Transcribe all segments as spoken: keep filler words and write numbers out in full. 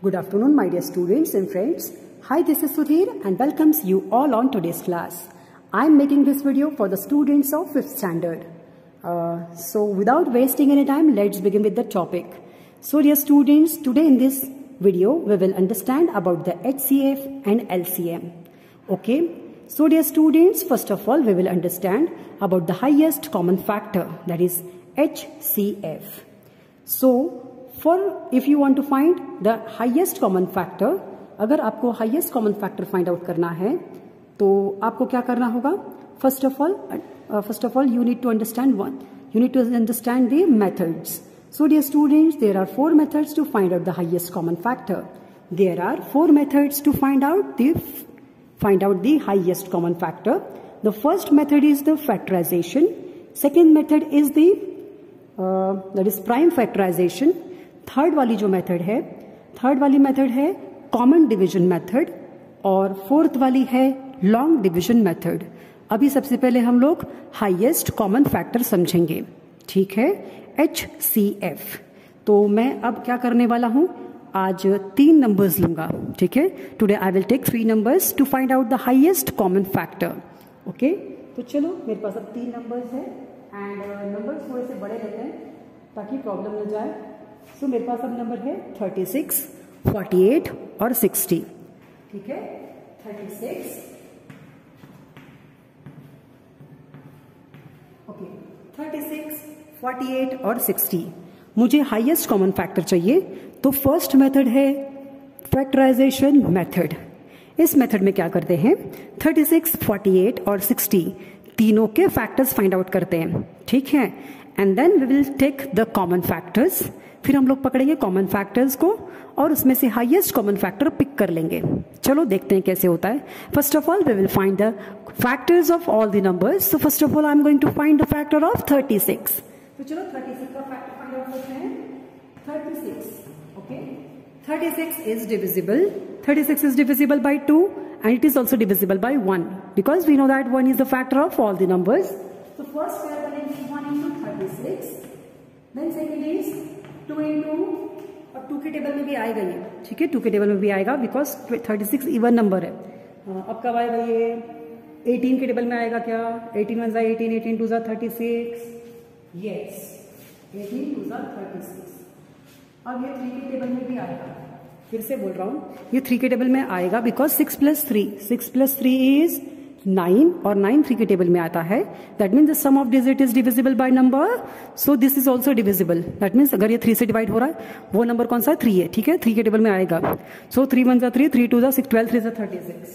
Good afternoon, my dear students and friends. Hi, this is Sudhir and welcomes you all on today's class. I am making this video for the students of fifth standard. Uh, so without wasting any time, let's begin with the topic. So dear students, today in this video, we will understand about the H C F and L C M. Okay. So dear students, first of all, we will understand about the highest common factor, that is H C F. So for if you want to find the highest common factor, अगर आपको highest common factor find out करना है तो आपको क्या करना होगा? First of all, uh, first of all, you need to understand one. You need to understand the methods. So dear students, there are four methods to find out the highest common factor. There are four methods to find out the find out the highest common factor. The first method is the factorization. Second method is the uh, that is prime factorization. Third वाली जो method है third वाली method है common division method और fourth वाली है long division method. अभी सबसे पहले हम लोग हाईएस्ट कॉमन फैक्टर समझेंगे. ठीक है, एच सी एफ. तो मैं अब क्या करने वाला हूं, आज तीन नंबर्स लूंगा. ठीक है, today I will take three numbers to find out the highest common factor. Okay, तो चलो मेरे पास अब तीन नंबर्स है एंड नंबर्स थोड़े से बड़े लेते हैं ताकि प्रॉब्लम न जाए. सो so, मेरे पास अब नंबर है थर्टी सिक्स, फोर्टी एट और सिक्सटी. ठीक है, thirty six, okay, thirty six, forty eight और सिक्सटी. मुझे हाईएस्ट कॉमन फैक्टर चाहिए. तो फर्स्ट मेथड है फैक्टराइजेशन मेथड. इस मेथड में क्या करते हैं, थर्टी सिक्स, फोर्टी एट और सिक्सटी तीनों के फैक्टर्स फाइंड आउट करते हैं. ठीक है, and then we will take the common factors. फिर हम लोग पकड़ेंगे कॉमन फैक्टर्स को और उसमें से हाईएस्ट कॉमन फैक्टर पिक कर लेंगे. चलो देखते हैं कैसे होता है. First of all we will find the factors of all the numbers. So first of all I am going to find the factor of thirty six. तो चलो थर्टी सिक्स का फैक्टर फाइंड आउट करते हैं. Thirty six, okay, thirty six is divisible. Thirty six is divisible by two and it is also divisible by one because we know that one is the factor of all the numbers. So first we are going to one into thirty-six, then second is two into, और two के table में भी आएगा ये. ठीक है, to के table में भी आएगा because thirty six even number है. अब कब आएगा ये, एटीन के टेबल में आएगा क्या, एटीन वन जा एटीन, एटीन टू जा thirty six. Yes, eighteen two जा थर्टी सिक्स. अब ये थ्री के टेबल में भी आएगा. फिर से बोल रहा हूं, ये थ्री के टेबल में आएगा because six plus three six plus three is nine और नाइन थ्री के टेबल में आता है. That means the sum of digit is divisible by number. So this is also divisible. That means अगर ये थ्री से डिवाइड हो रहा है वो नंबर कौन सा है, थ्री है. ठीक है, थ्री के टेबल में आएगा. सो थ्री वन जा थ्री, थ्री टू जा सिक्स, ट्वेल्व थ्री जा थर्टी सिक्स,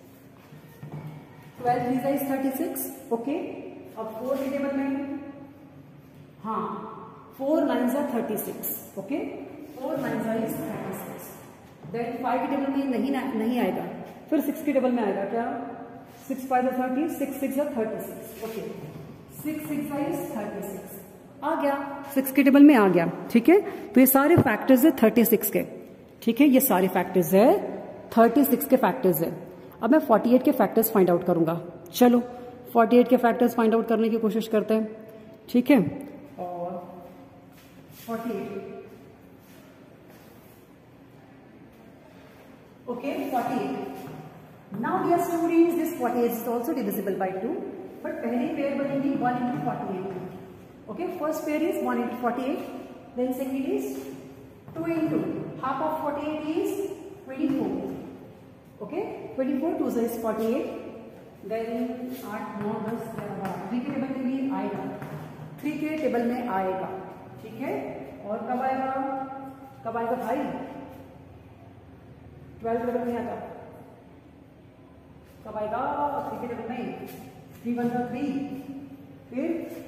ट्वेल्व थ्री जा इज थर्टी सिक्स. ओके, अब फोर के टेबल में, हाँ, फोर नाइन जा thirty six. Okay, four nine जा is thirty six. Then five के टेबल में नहीं नहीं आएगा. फिर सिक्स के टेबल में आएगा क्या, six five thirty, six six thirty six. Okay, six six is thirty six. आ गया, सिक्स के टेबल में आ गया. ठीक है, तो ये सारे फैक्टर्स है थर्टी सिक्स के. ठीक है, ये सारे फैक्टर्स है थर्टी सिक्स के फैक्टर्स है. अब मैं फोर्टी एट के फैक्टर्स फाइंड आउट करूंगा. चलो फोर्टी एट के फैक्टर्स फाइंड आउट करने की कोशिश करते हैं. ठीक है, और forty eight, okay, forty-eight. Now dear students, this forty-eight is also divisible by two, but पहली पेयर बनेगी one into forty-eight. Okay, first pair is one into forty-eight, then second is two into half of forty-eight is twenty-four. Okay, twenty-four two is forty-eight. Then आठ नौ दस ग्यारह, three के table में भी आएगा. Three के टेबल में आएगा. ठीक है, और कब आएगा, कब आएगा भाई, ट्वेल्व टेबल में आता. कब आएगा, थ्री के टेबल में, थ्री वन जा थ्री, फिर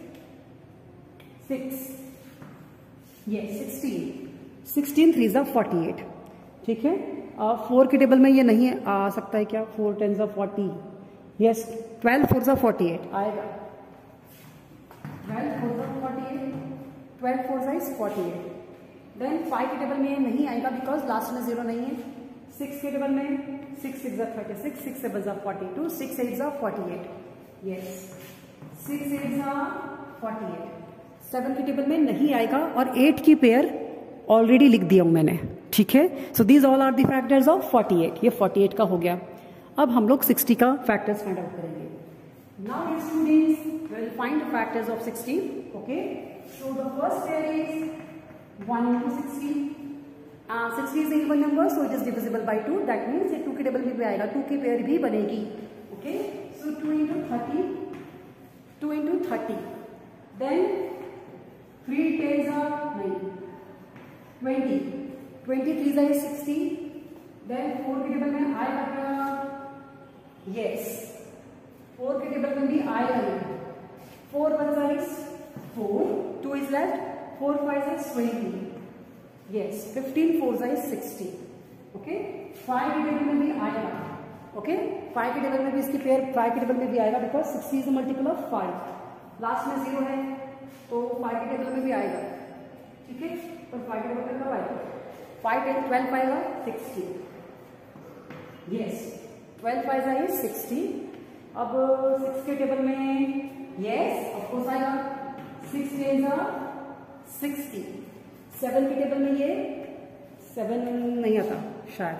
सिक्स, ये सिक्सटीन, सिक्सटीन थ्री जा फोर्टी एट. ठीक है, फोर के टेबल में ये नहीं आ सकता है क्या, फोर टेन जा फोर्टी. यस, ट्वेल्व फोर जा फोर्टी एट आएगा. ट्वेल्व फोर जा फोर्टी एट, ट्वेल्व फोर जा is forty eight. Then five के टेबल में नहीं आएगा बिकॉज लास्ट में जीरो नहीं है. सिक्स के टेबल में, सिक्स सिक्स जा थर्टी सिक्स, सिक्स सेवन जा फोर्टी टू, सिक्स एट जा forty eight. Yes, six eight जा फोर्टी एट. सेवन के टेबल में नहीं आएगा और एट की पेयर ऑलरेडी लिख दिया हूं मैंने. ठीक है, so these all are the factors of forty eight. ये फोर्टी एट का हो गया। अब हम लोग सिक्सटी का फैक्टर्स फाइंड आउट करेंगे। Now students will find the factors of sixty. Okay, so the first pair is one into sixty. Sixty is even number, so it is divisible by two. That means ये two के table में भी आएगा, two की pair भी बनेगी। Okay, so two into thirty, two into thirty, then three tens are nine, twenty, twenty three is sixty, then four के table में आएगा क्या? यस, फोर के टेबल में भी आएगा। Four one is four, two is left, four five is twenty, yes, fifteen four is sixty. Okay, five के table में भी आएगा। ओके, फाइव के टेबल में भी इसकी पेयर फाइव के टेबल में भी आएगा, because sixty is multiple of five. Last में जीरो है तो फाइव के टेबल में भी आएगा। ठीक है, तो फाइव के टेबल में कब आएगा? फाइव ट्वेल्व आएगा sixty, yes, twelve five is sixty. अब सिक्स के टेबल में यस ऑफकोर्स आएगा, सिक्स टेन सिक्सटी। सेवन के टेबल में ये सेवन नहीं आता शायद,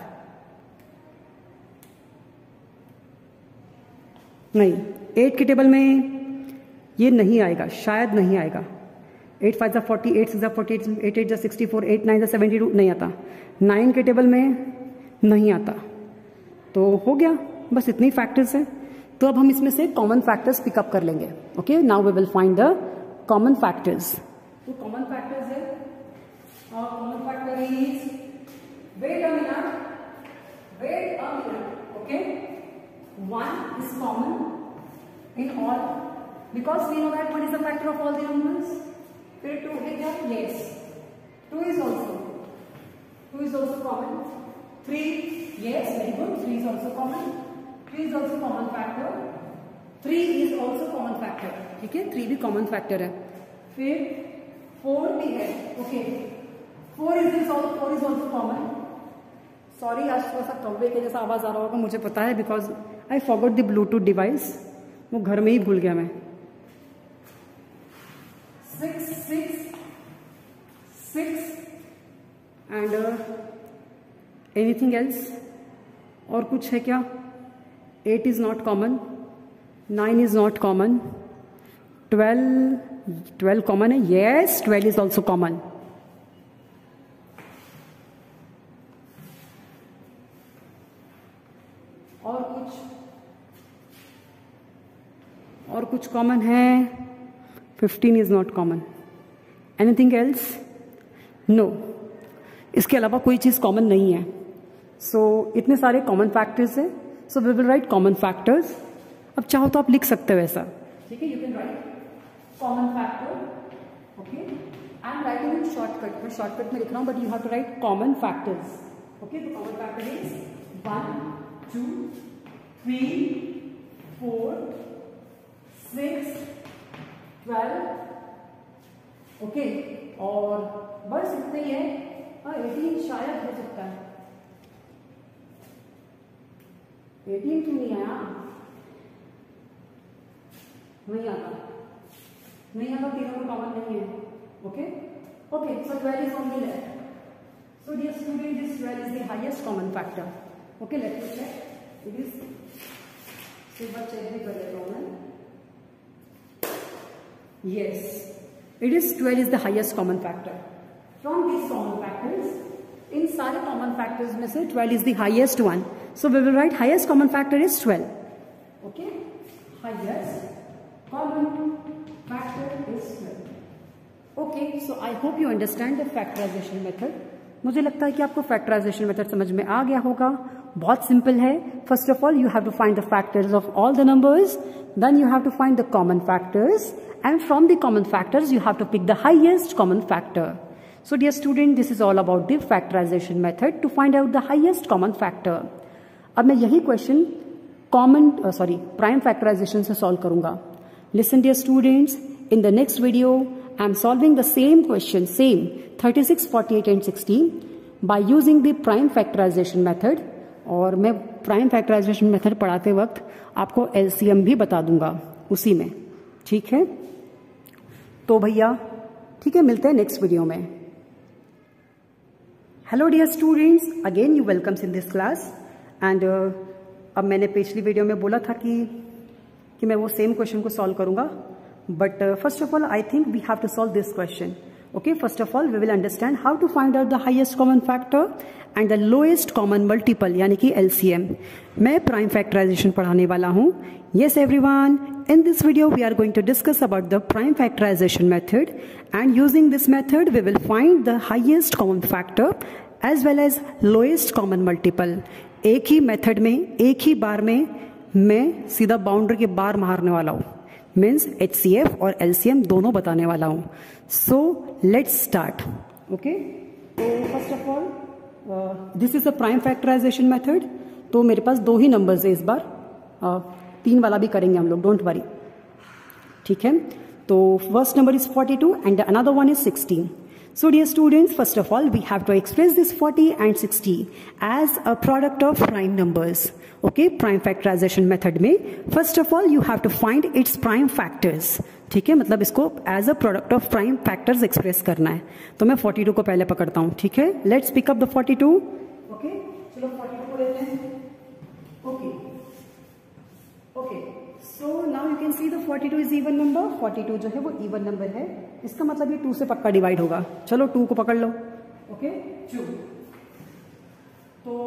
नहीं। एट के टेबल में ये नहीं आएगा, शायद नहीं आएगा। एट फाइव जा फोर्टी, एट सिक्स जा फोर्टी एट, एट एट जा सिक्सटी फोर, एट नाइन जा सेवेंटी टू, नहीं आता। नाइन के टेबल में नहीं आता। तो हो गया, बस इतने ही फैक्टर्स हैं। तो अब हम इसमें से कॉमन फैक्टर्स पिकअप कर लेंगे। Okay, now we will find the common factors. तो कॉमन फैक्टर्स है, और common factor is, wait a minute, wait a minute. Okay, one is common in all, because we know that one is the factor of all the numbers. फिर two है क्या? Yes, two is also, two is also common. Three, yes, very good. Three is also common. Three is also common factor. Three is also common factor. ठीक है, three भी common factor है। फिर four भी है। Okay, four is also four is also common. Sorry, आज थोड़ा सा कौवे के जैसा आवाज आ रहा होगा, मुझे पता है, because I forgot the Bluetooth device, वो घर में ही भूल गया मैं। Six, six, six, and uh, anything else? और कुछ है क्या? Eight is not common, nine is not common, twelve, twelve common है? Yes, twelve is also common. और कुछ और कुछ कॉमन है? Fifteen is not common. Anything else? No, इसके अलावा कोई चीज कॉमन नहीं है। सो so, इतने सारे कॉमन फैक्टर्स हैं, so we will write common factors. अब चाहो तो आप लिख सकते हो ऐसा, ठीक है, you can write common factor. Okay, I am writing in shortcut, मैं शॉर्टकट में लिख रहा हूं, but you have to write common factors. Okay, तो common factor is one, two, three, four, six, twelve. Okay, और बस इतना ही है। हाँ, एटीन शायद हो सकता है। एटीन क्यों नहीं आया? नहीं आता, नहीं आता, तीनों में कॉमन नहीं है। Okay, okay, so twelve is only left. So dear student, this twelve is the highest common factor. Okay, let me check it is, एक बार चेक भी कर लेता हूँ मैं। Yes, it is twelve is the highest common factor. From these common factors, in सारे common factors में से twelve is the highest one. So we will write highest common factor is twelve. Okay, highest common factor is twelve. Okay, so I hope you understand the factorization method. मुझे लगता है कि आपको factorization method समझ में आ गया होगा। बहुत सिंपल है। First of all, you have to find the factors of all the numbers. Then you have to find the common factors. And from the common factors, you have to pick the highest common factor. So dear student, this is all about the factorization method to find out the highest common factor. अब मैं यही question common, uh, sorry, prime factorization से solve करूँगा. Listen dear students, in the next video, I am solving the same question, same thirty-six, forty-eight and sixty by using the prime factorization method. और मैं prime factorization method पढ़ाते वक्त आपको L C M भी बता दूंगा उसी में, ठीक है? तो भैया ठीक है, मिलते हैं नेक्स्ट वीडियो में। Hello dear students, again you welcomes in this class and अब मैंने पिछली वीडियो में बोला था कि कि मैं वो सेम क्वेश्चन को सॉल्व करूंगा, but first of all I think we have to solve this question. Okay, first of all we will understand how to find out the highest common factor and the lowest common multiple यानी कि LCM. मैं prime factorisation पढ़ाने वाला हूँ. Yes everyone, in this video we are going to discuss about the prime factorization method, and using this method we will find the highest common factor as well as lowest common multiple. एक ही method में एक ही बार में मैं सीधा boundary के बार मारने वाला हूँ, मीन्स एचसीएफ और एलसीएम दोनों बताने वाला हूँ. So let's start. ओके, तो first of all this is a prime factorization method. तो मेरे पास दो ही नंबर्स है इस बार, uh, तीन वाला भी करेंगे हम लोग, डोंट वरी. ठीक है, तो first number is forty two and another one is sixty. So dear students, first of all we have to express this forty and sixty as a product of prime numbers. Okay, prime factorization method में first of all you have to find its prime factors. ठीक है, मतलब इसको as a product of prime factors express करना है. तो मैं forty-two को पहले पकड़ता हूँ. ठीक है, let's pick up the forty-two. Okay, चलो forty-two को लेते हैं. Okay, okay. So now you can see the forty-two is even number. forty-two जो है वो even number है. इसका मतलब ये टू से पक्का डिवाइड होगा. चलो टू को पकड़ लो. Okay, two. तो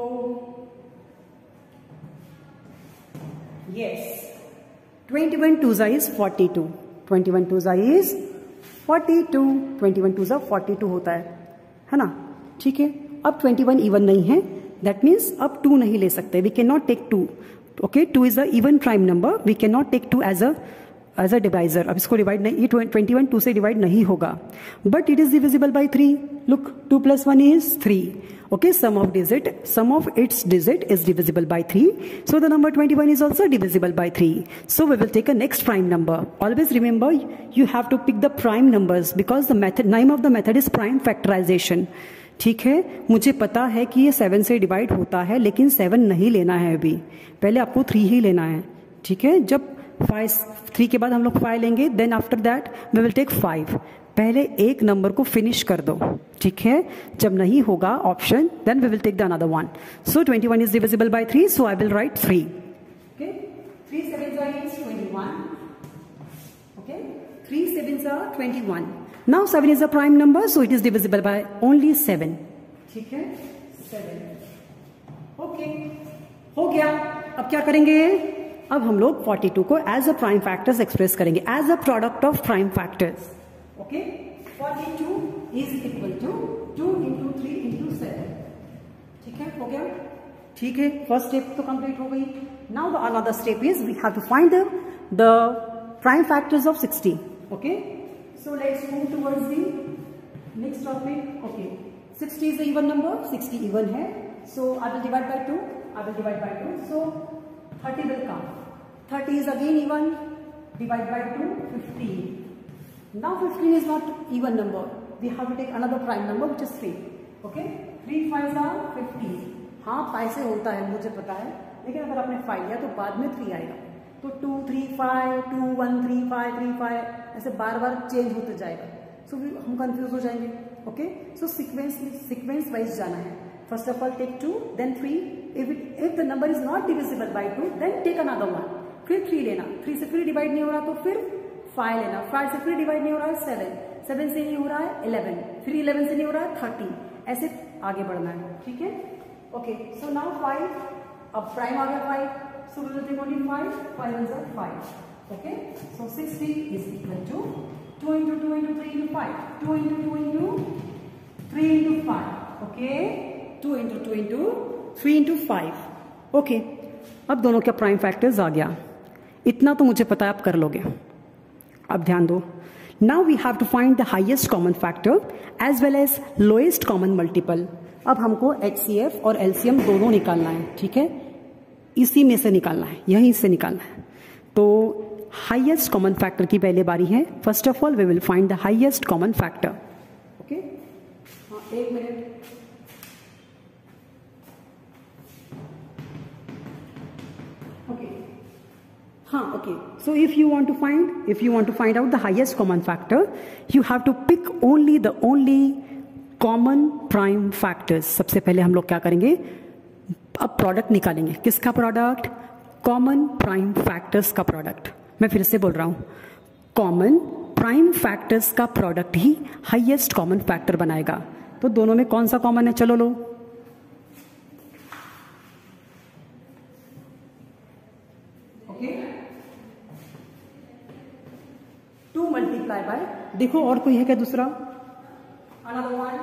yes, twenty-one twos is forty-two. twenty-one twos is forty-two. twenty-one twos forty-two होता है, है ना. ठीक है, अब twenty-one even नहीं है, दैट मीन्स अब टू नहीं ले सकते. We can not take two. Okay, two is a even prime number. We can not take two as a as a divisor. अब इसको डिवाइड नहीं, ये ट्वेंटी वन टू से डिवाइड नहीं होगा, but it is divisible by three. Look, two plus one is three. Okay, sum of digit, sum of its digit is divisible by three. So the number twenty-one is also divisible by three. So we will take a next prime number. Always remember, you have to pick the prime numbers because the method, name of the method is prime factorization. ठीक है, मुझे पता है कि ये seven से divide होता है, लेकिन सेवन नहीं लेना है अभी. पहले आपको थ्री ही लेना है. ठीक है, जब फाइव थ्री के बाद हम लोग फाइव लेंगे, then after that we will take five. पहले एक नंबर को फिनिश कर दो. ठीक है, जब नहीं होगा option, then we will take the another one. So twenty-one is divisible by three, so I will write three. Okay, three sevens are twenty-one. Okay, three sevens are twenty-one. Now seven is a prime number, so it is divisible by only seven. ठीक है, seven. Okay, हो गया. अब क्या करेंगे? अब हम लोग forty-two को as a prime factors express करेंगे, as a product of prime factors. Okay, forty-two is equal to two into three into seven. ठीक है, हो गया. ठीक है, फर्स्ट स्टेप तो कंप्लीट हो गई. Now the another step is we have to find the the prime factors of sixty. Okay, so let's move towards the next topic. Okay, sixty is the even number. sixty even है, so I will divide by two. I will divide by two, so thirty will come. thirty is again even, divide by two, fifteen. Now fifteen is not even number. We have to take another prime number which is three. Okay, three fives are fifteen. हाँ, five से होता है, मुझे पता है, लेकिन अगर आपने फाइव लिया तो बाद में थ्री आएगा. तो two three five, two one three five, three five, ऐसे बार बार चेंज होते जाएगा. सो so, हम कंफ्यूज हो जाएंगे. Okay, so sequence sequence wise जाना है. First of all take two, then three. If it if the number is not divisible by two, then take another one. फिर थ्री लेना. थ्री से फिर डिवाइड नहीं हो रहा तो फिर फाइव लेना. फाइव से फिर डिवाइड नहीं हो रहा है सेवन. सेवन से नहीं हो रहा है इलेवन. फिर इलेवन से नहीं हो रहा है थर्टीन. ऐसे आगे बढ़ना है. ठीक है, ओके. सो नाउ फाइव, अब प्राइम आ गया five, so we will take only five. Five is five. Okay, so sixty is equal to two into two into three into five. Two into two into three into five. Okay, two into two into three into five. Okay, अब दोनों का prime factors आ गया. इतना तो मुझे पता है, आप कर लोगे. अब ध्यान दो. Now we have to find the highest common factor as well as lowest common multiple. अब हमको एचसीएफ और एलसीएम दोनों निकालना है. ठीक है, इसी में से निकालना है, यहीं से निकालना है. तो हाइएस्ट कॉमन फैक्टर की पहले बारी है. First of all we will find the highest common factor. Okay, हाँ, एक मिनट. हाँ, okay. So if you want to find, if you want to find out the highest common factor, you have to pick only the only common prime factors. सबसे पहले हम लोग क्या करेंगे, अब प्रोडक्ट निकालेंगे। किसका प्रोडक्ट? कॉमन प्राइम फैक्टर्स का प्रोडक्ट। मैं फिर से बोल रहा हूं, कॉमन प्राइम फैक्टर्स का प्रोडक्ट ही हाईएस्ट कॉमन फैक्टर बनाएगा। तो दोनों में कौन सा कॉमन है? चलो लो, ओके, टू मल्टीप्लाई बाय, देखो और कोई है क्या दूसरा? Another one,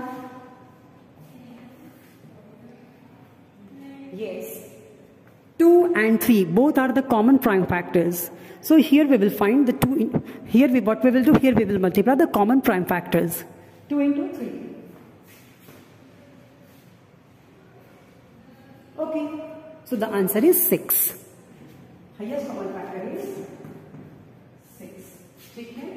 yes, two and three both are the common prime factors. So here we will find the two in, here we what we will do, here we will multiply the common prime factors. two into three. Okay, so the answer is six. Highest common factor is six. ठीक है,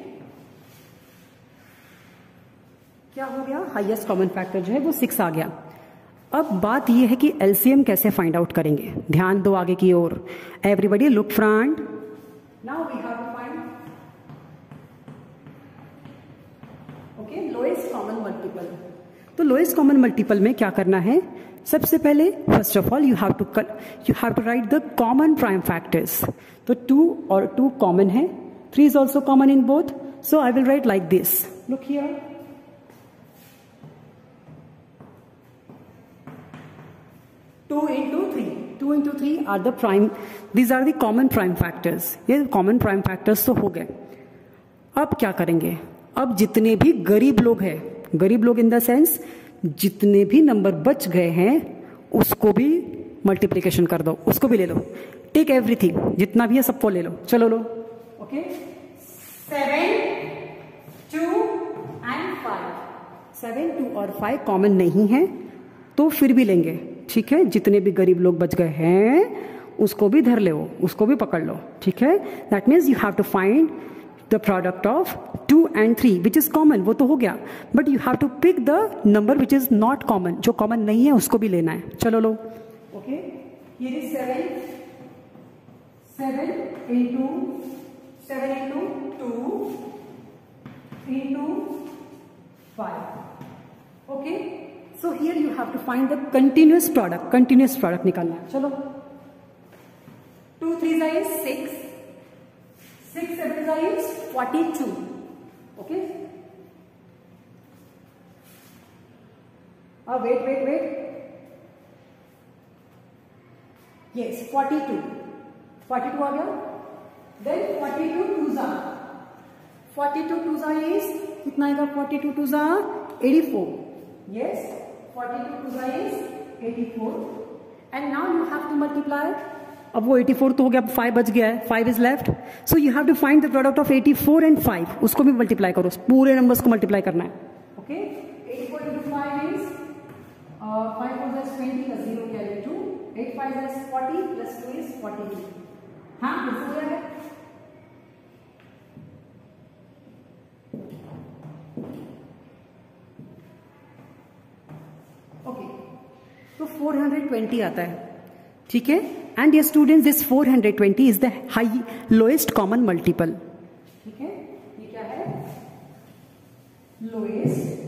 क्या हो गया? Highest common factor जो है वो six आ गया। अब बात यह है कि एलसीएम कैसे फाइंड आउट करेंगे। ध्यान दो आगे की ओर। Everybody look front. Now we have to find okay lowest common multiple. तो लोएस्ट कॉमन मल्टीपल में क्या करना है? सबसे पहले first of all you have to you have to write the common prime factors. तो टू और टू कॉमन है, three is also common in both, so I will write like this. Look here, two into three. two into three are the prime, these are the common prime factors. ये common prime factors तो हो गए। अब क्या करेंगे? अब जितने भी गरीब लोग हैं, गरीब लोग इन द सेंस जितने भी नंबर बच गए हैं उसको भी मल्टीप्लीकेशन कर दो, उसको भी ले लो। टेक एवरीथिंग, जितना भी है सबको ले लो। चलो लो, okay, seven, two and five. Seven, two और फाइव कॉमन नहीं है तो फिर भी लेंगे, ठीक है। जितने भी गरीब लोग बच गए हैं उसको भी धर लो, उसको भी पकड़ लो, ठीक है। That means you have to find the product of two and three which is common, वो तो हो गया, but you have to pick the number which is not common, जो कॉमन नहीं है उसको भी लेना है। चलो लो, okay, here is seven, seven into seven into two into five, okay. So here you have to find the continuous product, continuous product निकालना है। चलो, two threes is six, six sevens is forty-two, okay? Ah, wait, wait, wait. Yes, forty-two, forty-two आ गया। Then forty-two twos are, forty-two twos are is कितना आएगा? forty-two twos are eighty-four, yes. forty-two twos is eighty-four and now you have to multiply। अब वो eighty-four तो हो गया, अब five बच गया है, five is left, so you have to find the product of eighty-four and five, उसको भी मल्टीप्लाई करो, पूरे नंबर्स को मल्टीप्लाई करना है, okay. eighty-four into five is uh, five fours is twenty plus zero carry two, eight fives is forty plus two is forty-two। हाँ, कैसे हो गया? तो four hundred twenty आता है, ठीक है। एंड ये students, this four hundred twenty is the high lowest common multiple, ठीक है। ये क्या है? Lowest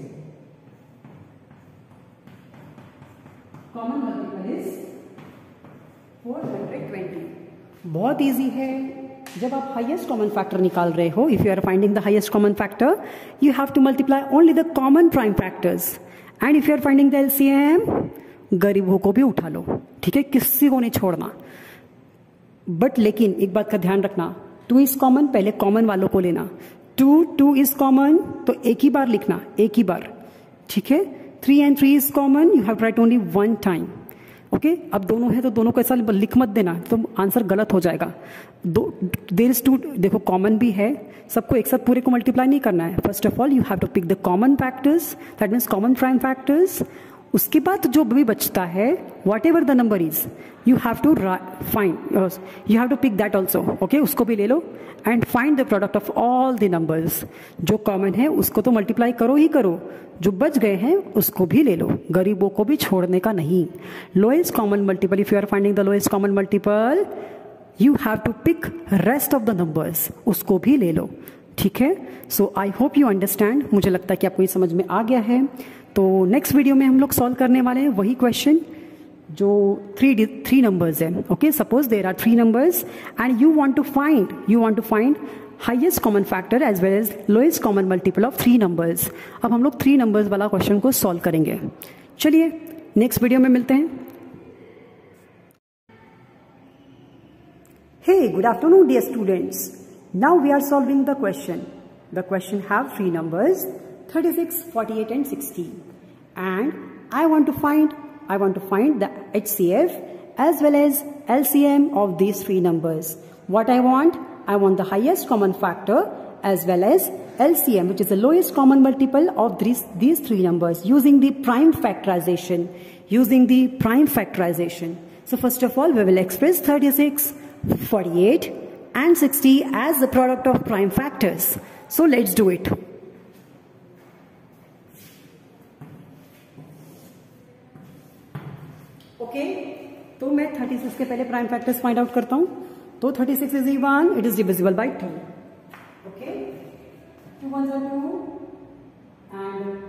common multiple is four hundred twenty। बहुत इजी है। जब आप हाईएस्ट कॉमन फैक्टर निकाल रहे हो, if you are finding the highest common factor, you have to multiply only the common prime factors. And if you are finding the LCM, गरीबों को भी उठा लो, ठीक है, किसी को नहीं छोड़ना। बट लेकिन एक बात का ध्यान रखना, टू इज कॉमन, पहले कॉमन वालों को लेना। टू टू इज कॉमन तो एक ही बार लिखना, एक ही बार, ठीक है। Three and three is common, you have write only one time, okay. अब दोनों है तो दोनों को ऐसा लिख मत देना, तो आंसर गलत हो जाएगा। दो देयर इज टू, देखो कॉमन भी है, सबको एक साथ पूरे को मल्टीप्लाई नहीं करना है। First of all you have to pick the common factors, that means common prime factors. उसके बाद जो भी बचता है, whatever the number is, you have to find, you have to pick that also, okay, उसको भी ले लो and find the product of all the numbers. जो कॉमन है उसको तो मल्टीप्लाई करो ही करो, जो बच गए हैं उसको भी ले लो, गरीबों को भी छोड़ने का नहीं। Lowest common multiple, if you are finding the lowest common multiple, you have to pick rest of the numbers, उसको भी ले लो, ठीक है। So I hope you understand. मुझे लगता है कि आपको ये समझ में आ गया है। तो नेक्स्ट वीडियो में हम लोग सॉल्व करने वाले हैं वही क्वेश्चन जो थ्री थ्री नंबर्स है. Okay, suppose there are three numbers and you want to find you want to find highest common factor as well as lowest common multiple of three numbers. अब हम लोग three numbers वाला question को solve करेंगे. चलिए next video में मिलते हैं. Hey, good afternoon dear students. Now we are solving the question. The question have three numbers thirty-six, forty-eight and sixty. And I want to find I want to find the H C F as well as L C M of these three numbers. What I want? I want the highest common factor as well as L C M, which is the lowest common multiple of these, these three numbers using the prime factorization. Using the prime factorization. So first of all, we will express thirty-six, forty-eight and sixty as the product of prime factors. So let's do it. Okay, तो मैं thirty-six के पहले prime factors find out करता हूँ. तो thirty-six is even, it is divisible by two. Okay, two ones are two and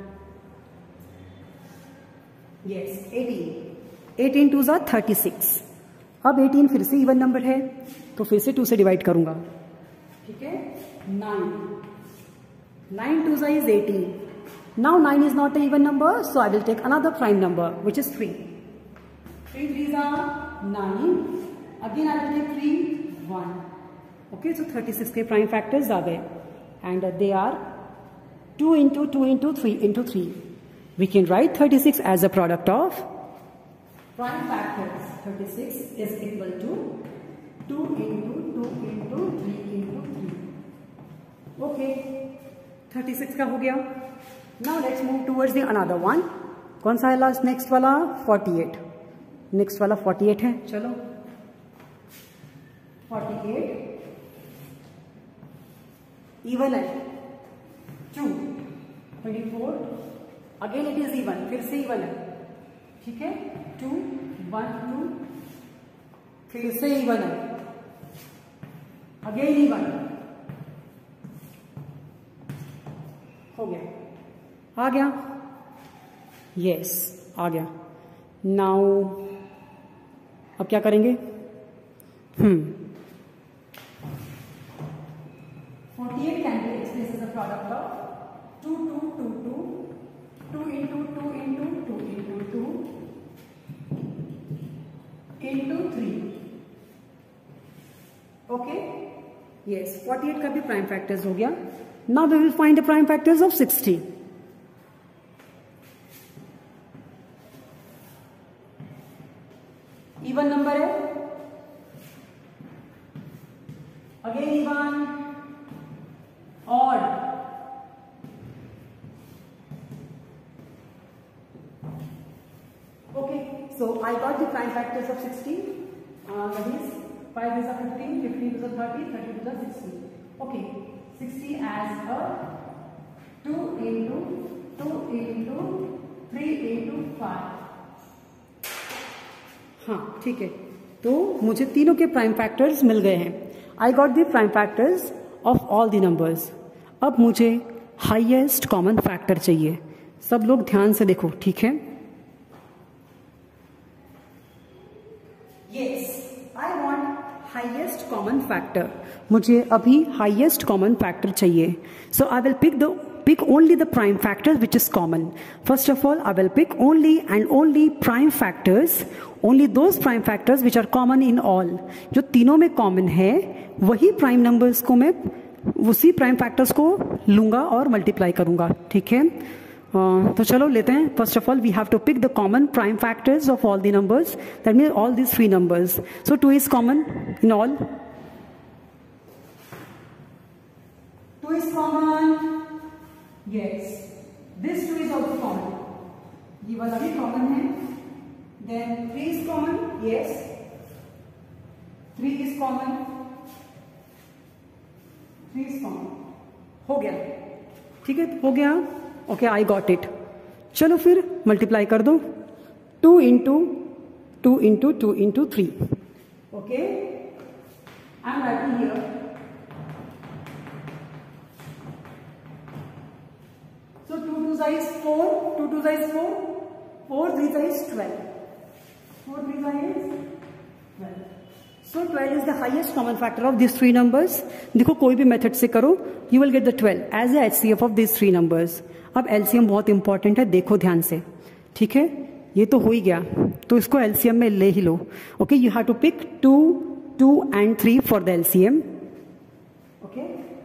yes, eighteen. eighteen twos are thirty-six. अब eighteen फिर से इवन नंबर है तो फिर से टू से डिवाइड करूंगा. ठीक है, nine. nine twos is eighteen. Now nine is not an even number, so I will take another prime number, which is three. three threes are nine. Again I will take three, one. Okay, so thirty-six के prime factors आ गए and they are two into two into three into three. We can write thirty-six as a product of prime factors. thirty-six is equal to two into two into three into three. Okay, thirty-six का हो गया. Now let's move towards the another one. कौन सा है last? Next वाला forty-eight. Next वाला forty-eight है. चलो forty-eight इवन है two, twenty-four. Again it is even, फिर से इवन है. ठीक है, टू वन टू, फिर से इवन है, अगेन इवन. हो गया, आ गया. यस, आ गया. नाउ अब क्या करेंगे? हम्म forty-eight can be expressed as a product of two, two, two, two, two into two into two into two into three. Okay, yes, forty-eight का भी prime factors हो गया. Now we will find the prime factors of sixty. Even number है, again even, odd. Okay, so I got the prime factors of sixty. Uh, that is five is a fifteen, fifteen is a thirty, thirty is a sixty. Okay, sixty as a two into two into three into five. हाँ, ठीक है. तो मुझे तीनों के prime factors मिल गए हैं. I got the prime factors of all the numbers. अब मुझे हाईएस्ट कॉमन फैक्टर चाहिए. सब लोग ध्यान से देखो, ठीक है? Yes, I want highest common factor. मुझे अभी हाईएस्ट कॉमन फैक्टर चाहिए. So I will pick the pick only the prime factor which is common. First of all, I will pick only and only prime factors, only those prime factors which are common in all. जो तीनों में common है वही prime numbers को मैं उसी prime factors को लूंगा और multiply करूंगा. ठीक है, uh, तो चलो लेते हैं. First of all, we have to pick the common prime factors of all the numbers. That means all these three numbers. So two is common in all. two is common. Yes, this two is also common. ये वाला भी common है. Then three is common. Yes, three is common. three is common. हो गया. ठीक है, हो गया. Okay, I got it. चलो फिर मल्टीप्लाई कर दो. two into two into two into three. Okay, I am writing here. So two two जा इज फोर, टू टू जा इज फोर, फोर थ्री जा इज ट्वेल्व, फोर थ्री जा is twelve. So twelve is the highest common factor of this three numbers. देखो कोई भी method से करो, you will get the twelve as a HCF of this three numbers. अब LCM बहुत important है, देखो ध्यान से, ठीक है. ये तो हो ही गया, तो इसको एलसीएम में ले ही लो. Okay, you have to pick two, two and three for the LCM. Okay,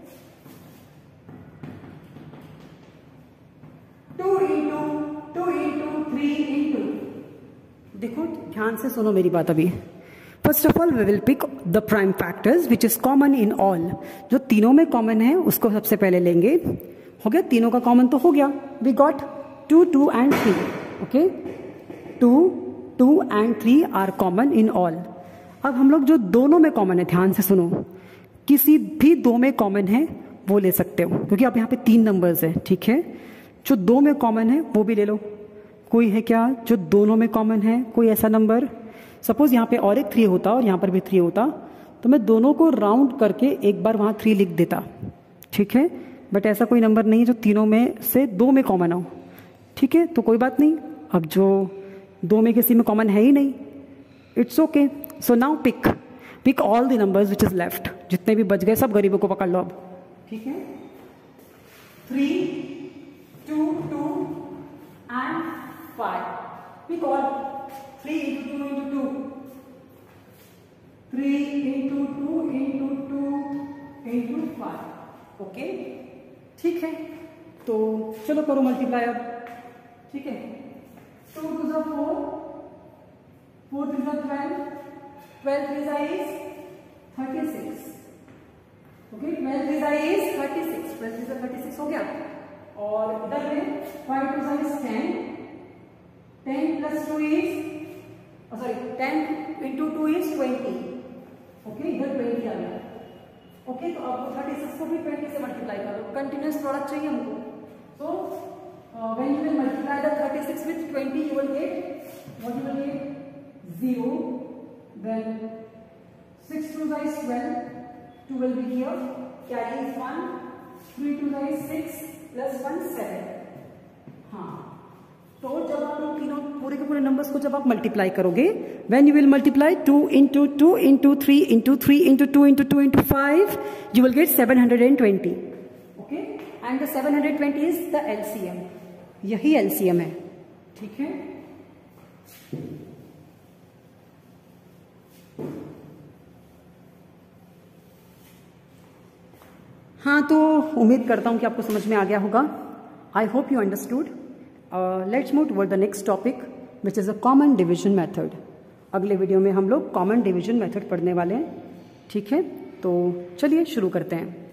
two into two into three into. देखो ध्यान से सुनो मेरी बात. अभी first of all we will pick the prime factors which is common in all. जो तीनों में कॉमन है उसको सबसे पहले लेंगे. हो गया, तीनों का कॉमन तो हो गया. We got two, two and three. Okay, two, two and three are common in all. अब हम लोग जो दोनों में कॉमन है, ध्यान से सुनो, किसी भी दो में कॉमन है वो ले सकते हो, क्योंकि अब यहाँ पे तीन नंबर्स है. ठीक है, जो दो में कॉमन है वो भी ले लो. कोई है क्या जो दोनों में कॉमन है? कोई ऐसा नंबर? सपोज यहाँ पे और एक थ्री होता और यहाँ पर भी थ्री होता, तो मैं दोनों को राउंड करके एक बार वहां थ्री लिख देता. ठीक है, बट ऐसा कोई नंबर नहीं है जो तीनों में से दो में कॉमन हो. ठीक है, तो कोई बात नहीं. अब जो दो में किसी में कॉमन है ही नहीं, it's okay. So now pick pick all the numbers which is left. जितने भी बच गए सब गरीबों को पकड़ लो अब. ठीक है, three, two, two and five. Pick all. Three into two into two, three into two into two into five. Okay, ठीक है, तो चलो करो मल्टीप्लाई अब. ठीक है, टू टू जा फोर, फोर थ्री जा ट्वेल्व, ट्वेल्व थ्री जा is thirty six. Okay, twelve three जा is thirty six, twelve three जा थर्टी सिक्स हो गया. और इधर में फाइव टू जा is ten, ten plus two is sorry ten into two is twenty. Okay, इधर ट्वेंटी आ गया. ओके, तो अब थर्टी सिक्स को भी ट्वेंटी से मल्टीप्लाई करो. कंटिन्यूस प्रोडक्ट चाहिए हमको. So when you will multiply the thirty six with twenty, you will get what you will get zero. Then six to the is twelve, two will be here, carry is one, three to the is six plus one seven. हाँ, तो जब आप लोग तीनों पूरे के पूरे numbers को जब आप मल्टीप्लाई करोगे, when you will multiply two into two into three into three into two into two into five, you will get seven hundred and twenty. Okay, and the seven hundred twenty is the LCM. यही LCM है. ठीक है, हाँ, तो उम्मीद करता हूं कि आपको समझ में आ गया होगा. I hope you understood. Let's move toward the next topic which is a common division method. अगले वीडियो में हम लोग कॉमन डिवीजन मेथड पढ़ने वाले हैं. ठीक है, तो चलिए शुरू करते हैं.